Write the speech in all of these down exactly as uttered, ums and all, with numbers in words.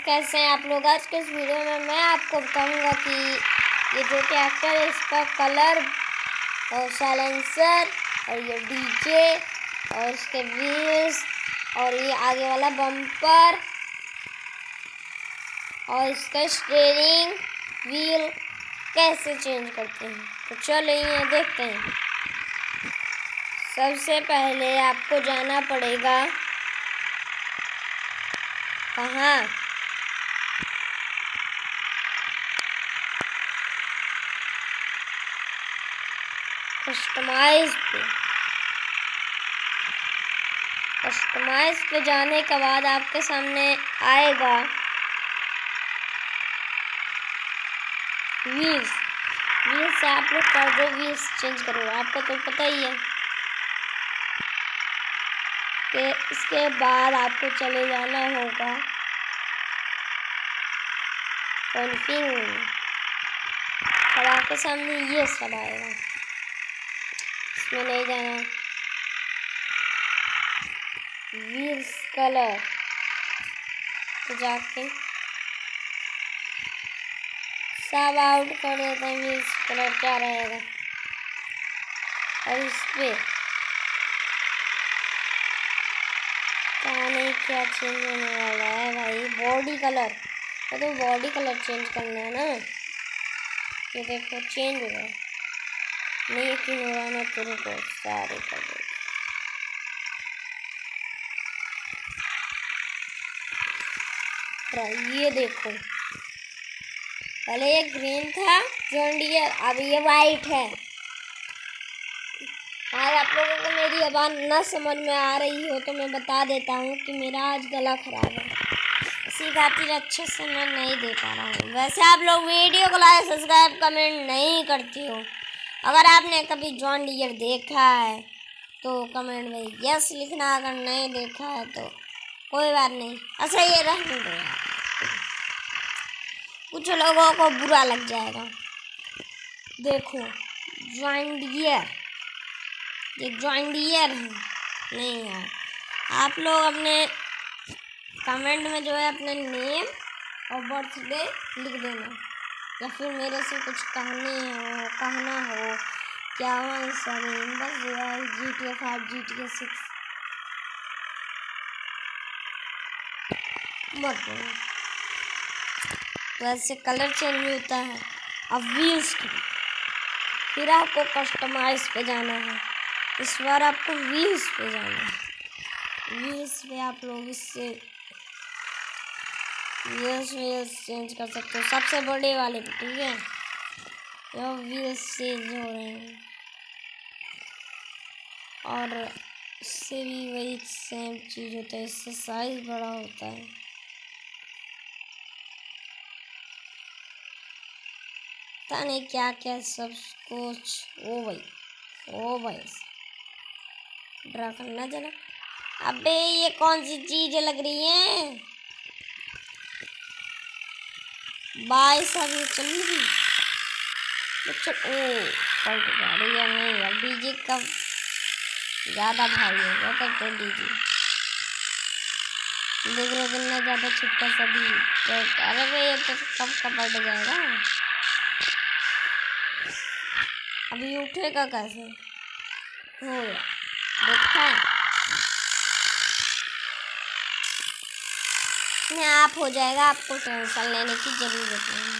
कैसे हैं आप लोग। आज के इस वीडियो में मैं आपको बताऊंगा कि ये जो ट्रैक्टर है इसका कलर और साइलेंसर और ये डीजे और इसके व्हील्स और ये आगे वाला बम्पर और इसका स्टीयरिंग व्हील कैसे चेंज करते हैं। तो चलो ये देखते हैं। सबसे पहले आपको जाना पड़ेगा कहाँ, कस्टमाइज पे। कस्टमाइज पे जाने के बाद आपके सामने आएगा व्हील्स। व्हील्स से आप लोग कर दो व्हील्स चेंज करो। आपको तो पता ही है कि इसके बाद आपको चले जाना होगा कॉन्फिग में। और आपके सामने ये सब आएगा, इसमें नहीं जाना। व्हील्स कलर तो जाके सब आउट कर देते हैं। व्हील्स कलर क्या रहेगा और इस पे क्या नहीं क्या चेंज होने वाला है भाई। बॉडी कलर तो बॉडी कलर चेंज करना है ना। ये देखो चेंज हो गया, नहीं यकीन हो रहा ना तो रुको सारे कर दो। ये देखो पहले ये ग्रीन था जॉन डियर, अब ये वाइट है। आज आप लोगों को मेरी आवाज़ ना समझ में आ रही हो तो मैं बता देता हूँ कि मेरा आज गला खराब है, इसी खातिर अच्छे से मैं नहीं दे पा रहा हूँ। वैसे आप लोग वीडियो को लाइक सब्सक्राइब कमेंट नहीं करती हो। अगर आपने कभी जॉन डियर देखा है तो कमेंट में यस लिखना, अगर नहीं देखा है तो कोई बात नहीं, अच्छा ये रहने दो यार, कुछ लोगों को बुरा लग जाएगा। देखो जॉन डियर, ये जॉन डियर है नहीं यार। आप लोग अपने कमेंट में जो है अपने नेम और बर्थडे लिख देना, या फिर मेरे से कुछ कहने हो कहना हो क्या वन सेवन बस यार G T A five G T A six मत बोलो। वैसे कलर चेंज होता है। अब व्हील्स की फिर आपको कस्टमाइज पे जाना है। इस बार आपको व्हील्स पे जाना है। व्हील्स पे आप लोग इससे व्हील्स व्हील्स चेंज कर सकते हो, सबसे बड़े वाले पे, ठीक है। यह व्हील्स चेंज हो रहे हैं और इससे भी वही सेम चीज़ होता है, इससे साइज बड़ा होता है। पता नहीं क्या क्या सब कुछ। ओ भाई ओ भाई ड्रा करना जरा। अबे ये कौन सी चीज़ लग रही है बाई सब ये चल रही बच्चा। ओ पलट गाड़ी या नहीं यार, डीजे का ज़्यादा भारी हो गया तब तो डीजे देख रहे हो कितना ज़्यादा छुटका सभी। तो अरे भाई ये तो कब कब पलट जाएगा। अभी उठेगा कैसे हो गया देखा नहीं, आप हो जाएगा, आपको टेंशन लेने की ज़रूरत नहीं।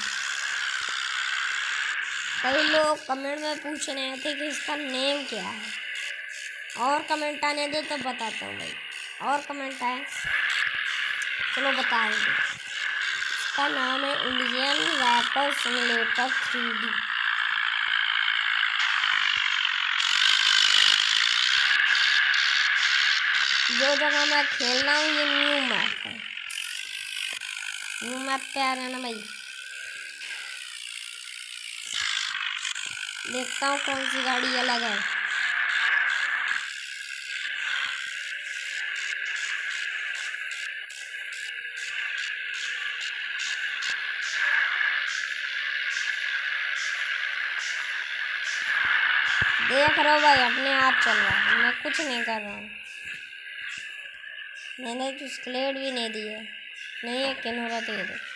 कई लोग कमेंट में पूछ रहे थे कि इसका नेम क्या है, और कमेंट आने दो तो बताता हूँ भाई। और कमेंट आए चलो बता दें। इसका नाम है Indian rapper simulator three D. जो जगह मैं खेल रहा हूँ ये न्यू मैप है। न्यू मैप पे आ रहा है ना भाई। देखता हूँ कौन सी गाड़ी अलग है। देख रहे हो भाई अपने आप चल रहा है, मैं कुछ नहीं कर रहा हूँ। मैंने तो स्केलेट भी नहीं दिया। नहीं यकीन हो रहा तो ये देखो,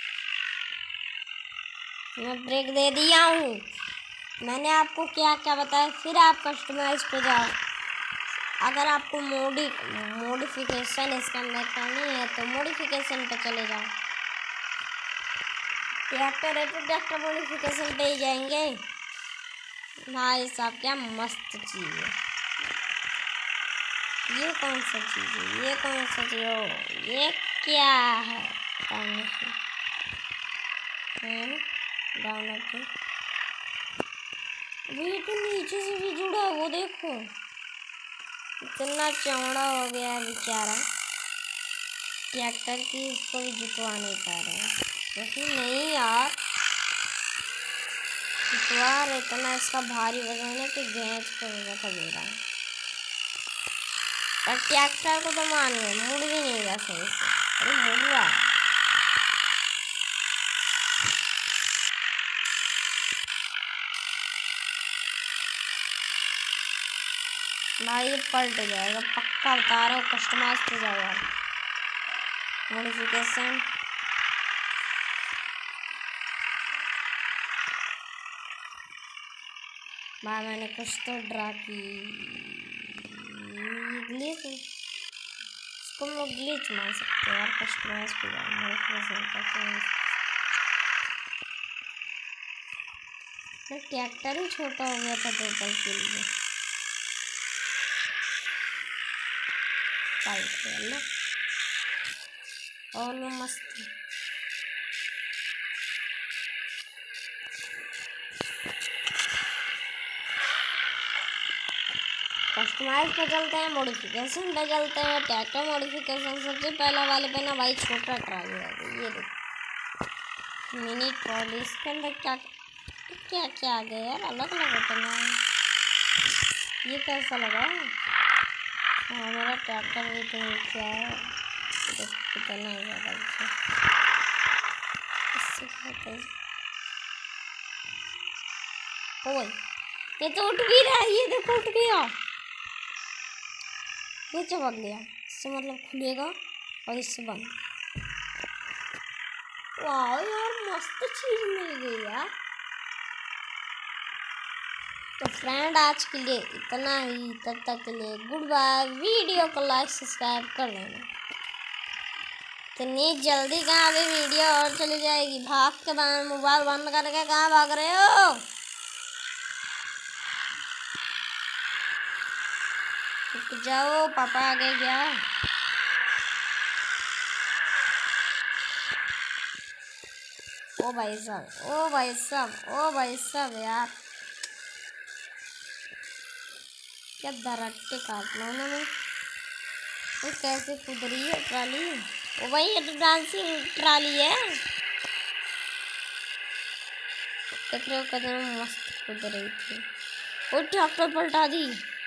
मैं ब्रेक दे दिया हूँ। मैंने आपको क्या क्या बताया, फिर आप कस्टमाइज पे जाओ। अगर आपको मोडी मॉडिफिकेशन इसके अंदर करनी है तो मॉडिफिकेशन पे चले जाओ। ट्रैक्टर है तो ट्रैक्टर मॉडिफिकेशन पे ही जाएंगे। भाई साहब क्या मस्त चीज़ है। ये कौन सा चीज़ है, ये कौन सा चीज़ है, ये क्या है डाउनलोड के अभी तो नीचे से भी जुड़ा है, वो देखो इतना चौड़ा हो गया है बेचारा ट्रैक्टर की, इसको भी जुटवा नहीं पा रहे हैं। लेकिन नहीं यार, जुटवा रहे इतना, इसका भारी वजन है कि गैस को रखा दे रहा है। पर ट्रैक्टर को तो मानिए मुड़ भी नहीं रहा सही से, अरे मुड़ रहा है। भाई ये पलट जाएगा पक्का बता रहा हूँ। कस्टमाइज पे जाओ यार, मॉडिफिकेशन, भाई मैंने कुछ तो ड्रा की। ग्लिच, इसको हम लोग ग्लिच मान सकते हैं यार। कस्टमाइज पे जाओ, मॉडिफिकेशन करते ट्रैक्टर ही छोटा हो गया था दो पल के लिए। ना और वो मस्त कस्टमाइज पे चलते हैं, मॉडिफिकेशन पे चलते हैं। ट्रैक्टर मॉडिफिकेशन सबसे पहला वाले पे ना भाई छोटा ट्रॉली है, ये देखो मिनी ट्रॉली। इसके अंदर क्या क्या क्या आ गया यार, अलग अलग बटन है। ये कैसा लगा हाँ, हमारा ट्रैक्टर भी तो क्या है, कितना ज़्यादा इससे क्या ओ भाई, ये तो उठ भी रहा है, ये देखो उठ गया, ये चमक गया। इससे मतलब खुलेगा और इससे बंद। वाह यार मस्त चीज मिल गई यार। तो फ्रेंड आज के लिए इतना ही, तब तक के लिए गुड बाय। वीडियो को लाइक सब्सक्राइब कर देना। इतनी जल्दी कहाँ अभी वीडियो और चली जाएगी, भाग के बाद मोबाइल बंद करके कहाँ भाग रहे हो। जाओ पापा आ गए क्या। ओ भाई साहब, ओ भाई साहब, ओ भाई साहब यार क्या दरट्टे काट लो ना। मैं वो कैसे कूद रही है ट्राली। ओ भाई ये तो डांसिंग ट्राली है, देख रहे हो कितना मस्त कूद रही थी। वो ट्रैक्टर पलटा दी।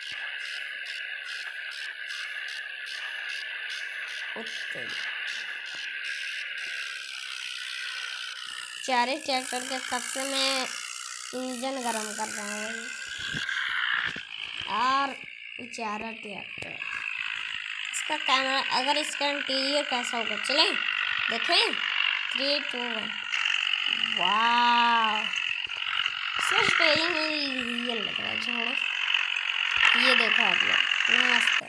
चारे ट्रैक्टर के कब से मैं इंजन गरम कर रहा हूँ और बेचारा ट्रैक्टर। इसका कैमरा, अगर इसका इंटीरियर कैसा होगा चलें देखें। थ्री टू वन, वाह सच पहले मेरी रियल लग रहा है। छोड़ो ये देखो आप लोग, नमस्ते।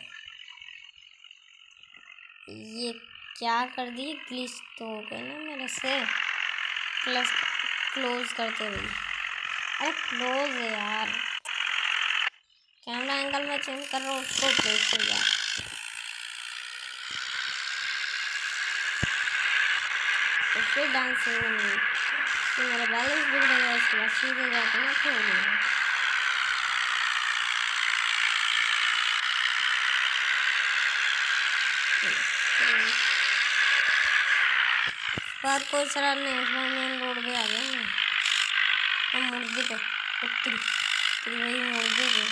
ये क्या कर दी, ग्लिच तो हो गया ना मेरे से। प्लस क्लोज करते हुए, अरे क्लोज है यार, कैमरा एंगल में चेंज कर रहा हूँ उसको प्लेस हो जाए। तो फिर डांसिंग में तो मेरा बैलेंस बिगड़ गया, इसके बाद सीधे जाके ना खेल गया। बात कोई शराब नहीं, उसमें मेन रोड पे आ गए ना हम मुर्गी पे उत्तरी उत्तरी वही मुर्गी पे।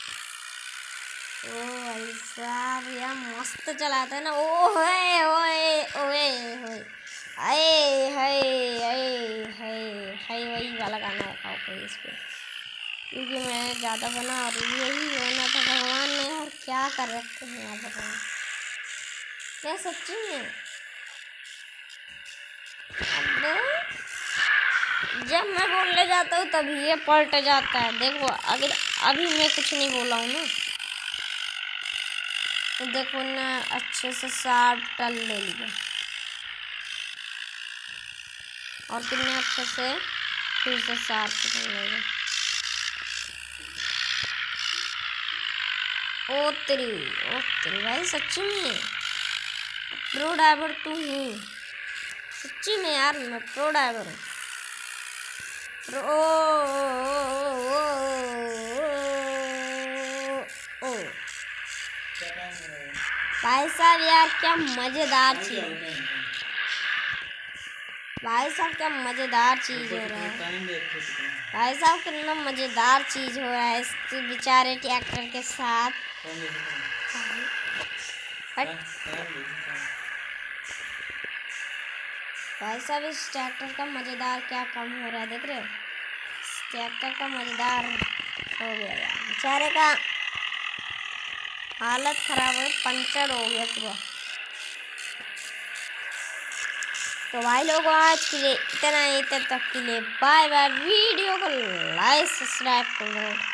ओ भाई साहब यार मस्त चलाते हैं ना। ओ है ओए ओए होए आए हाय आए हाय हाय, वही वाला गाना रखा कोई इस पे, क्योंकि मैं ज़्यादा बना और यही होना था। भगवान ने यार क्या कर रखे हैं यहाँ पर, मैं सच्ची में जब मैं बोलने जाता हूँ तभी ये पलट जाता है। देखो अगर अभी मैं कुछ नहीं बोला हूँ ना, तो देखो ना अच्छे से साफ टल ले लिया और कितने अच्छे से फिर से साफ कर लेगा। ओ तेरी ओ तेरी भाई सच्ची में प्रो ड्राइवर तू हूँ, सच्ची में यार मैं प्रो ड्राइवर हूँ। प्रो भाई साहब यार क्या मजेदार चीज, भाई साहब क्या मजेदार चीज हो रहा है, भाई साहब कितना मजेदार चीज हो रहा है इस बेचारे ट्रैक्टर के साथ। भाई साहब इस ट्रैक्टर का मजेदार क्या कम हो रहा है, देख रहे हो इस ट्रैक्टर का मजेदार हो गया बेचारे का हालत खराब है, पंचर हो गया पूरा। तो भाई लोगों आज के लिए इतना ही, तब तक के लिए बाय बाय। वीडियो को लाइक सब्सक्राइब करो।